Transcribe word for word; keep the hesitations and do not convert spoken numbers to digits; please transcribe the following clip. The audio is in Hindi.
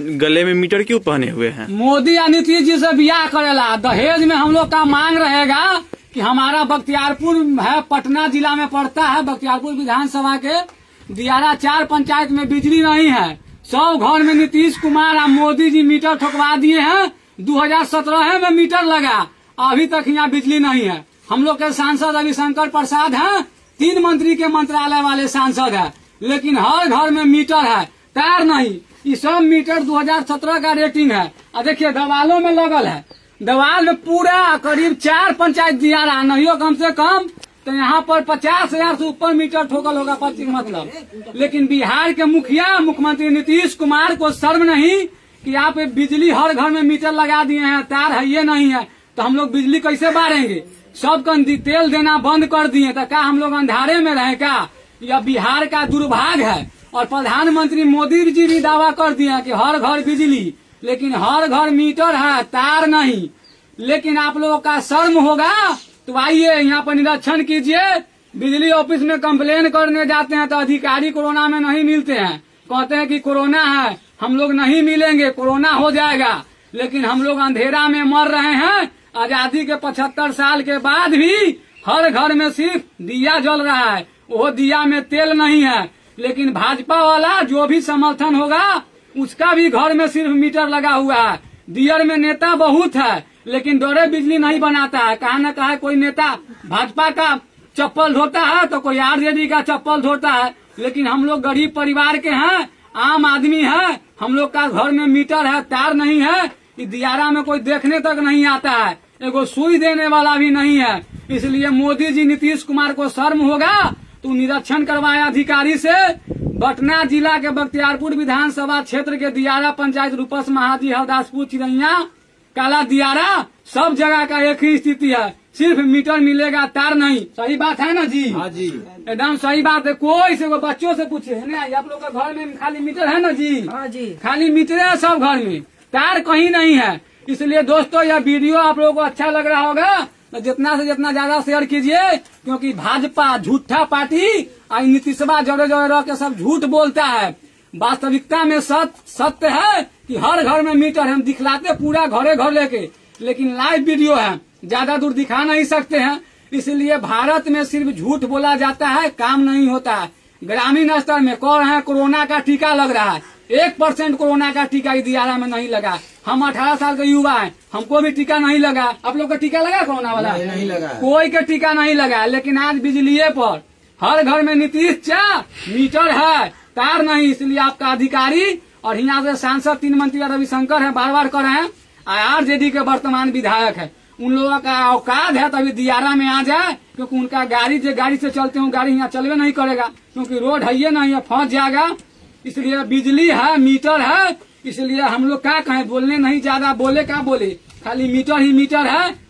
गले में मीटर क्यों पहने हुए हैं? मोदी या नीतीश जी से ब्याह करेला। दहेज में हम लोग का मांग रहेगा कि हमारा बख्तियारपुर है, पटना जिला में पड़ता है, बख्तियारपुर विधानसभा के दियारा चार पंचायत में बिजली नहीं है। सौ घर में नीतीश कुमार और मोदी जी मीटर ठोकवा दिए हैं। दो हजार सत्रह में मीटर लगा, अभी तक यहाँ बिजली नहीं है। हम लोग के सांसद रविशंकर प्रसाद हैं, तीन मंत्री के मंत्रालय वाले सांसद है, लेकिन हर घर में मीटर है, तार नहीं। ये सब मीटर दो हजार सत्रह का रेटिंग है। और देखिए दवालों में लगल है, दवाल में पूरा करीब चार पंचायत दिया रहा, नहीं हो कम से कम तो यहाँ पर पचास हजार से ऊपर मीटर ठोकल होगा पच्चीस मतलब। लेकिन बिहार के मुखिया मुख्यमंत्री नीतीश कुमार को शर्म नहीं कि आप बिजली हर घर में मीटर लगा दिए हैं, तार है ये नहीं है, तो हम लोग बिजली कैसे बांटेंगे? सबको तेल देना बंद कर दिए, तो क्या हम लोग अंधारे में रहे क्या? यह बिहार का दुर्भाग्य है। और प्रधानमंत्री मोदी जी भी दावा कर दिए कि हर घर बिजली, लेकिन हर घर मीटर है, तार नहीं। लेकिन आप लोगों का शर्म होगा तो आइए यहाँ पर निरीक्षण कीजिए। बिजली ऑफिस में कंप्लेन करने जाते हैं तो अधिकारी कोरोना में नहीं मिलते हैं, कहते हैं कि कोरोना है, हम लोग नहीं मिलेंगे, कोरोना हो जाएगा। लेकिन हम लोग अंधेरा में मर रहे हैं। आजादी के पचहत्तर साल के बाद भी हर घर में सिर्फ दिया जल रहा है, वो दिया में तेल नहीं है। लेकिन भाजपा वाला जो भी समर्थन होगा उसका भी घर में सिर्फ मीटर लगा हुआ है। दियर में नेता बहुत है, लेकिन डरे बिजली नहीं बनाता है। कहा न कहा कोई नेता भाजपा का चप्पल धोता है तो कोई आरजेडी का चप्पल धोता है। लेकिन हम लोग गरीब परिवार के हैं, आम आदमी है, हम लोग का घर में मीटर है, तार नहीं है। इस दियारा में कोई देखने तक नहीं आता है, एगो सुई देने वाला भी नहीं है। इसलिए मोदी जी नीतीश कुमार को शर्म होगा तो निरीक्षण करवाए अधिकारी से। पटना जिला के बख्तियारपुर विधानसभा क्षेत्र के दियारा पंचायत रूपस महाजी, हरदासपुर, चिरैया, काला दियारा, सब जगह का एक ही स्थिति है, सिर्फ मीटर मिलेगा, तार नहीं। सही बात है ना जी? हाँ जी, एकदम सही बात है। कोई से बच्चों से पूछे है ना, आप लोग का घर में खाली मीटर है ना जी? हाँ जी, खाली मीटर है सब घर में, तार कहीं नहीं है। इसलिए दोस्तों यह वीडियो आप लोगों को अच्छा लग रहा होगा तो जितना से जितना ज्यादा शेयर कीजिए, क्योंकि भाजपा झूठा पार्टी और नीतीशवा जोड़े जोड़े रह के सब झूठ बोलता है। वास्तविकता में सत्य सत्य है कि हर घर में मीटर हम दिखलाते पूरा घरे घर लेके, लेकिन लाइव वीडियो है, ज्यादा दूर दिखा नहीं सकते हैं। इसलिए भारत में सिर्फ झूठ बोला जाता है, काम नहीं होता है। ग्रामीण स्तर में कह रहे हैं कोरोना का टीका लग रहा है, एक परसेंट कोरोना का टीका दियारा में नहीं लगा। हम अठारह साल के युवा हैं, हमको भी टीका नहीं लगा। आप लोग का टीका लगा कोरोना वाला? नहीं, नहीं लगा, कोई का टीका नहीं लगा। लेकिन आज बिजलिए पर हर घर में नीतीश चा मीटर है, तार नहीं। इसलिए आपका अधिकारी और यहाँ से सांसद तीन मंत्री रविशंकर है, बार बार कर रहे हैं, आरजेडी के वर्तमान विधायक है, उन लोगों का औकात है तभी दियारा में आ जाए, क्योंकि उनका गाड़ी जो गाड़ी से चलते हो गाड़ी यहाँ चलवे नहीं करेगा, क्योंकि रोड है ये नहीं है, फंस जाएगा। इसलिए बिजली है, मीटर है, इसलिए हम लोग क्या कहें, बोलने नहीं, ज्यादा बोले क्या बोले, खाली मीटर ही मीटर है।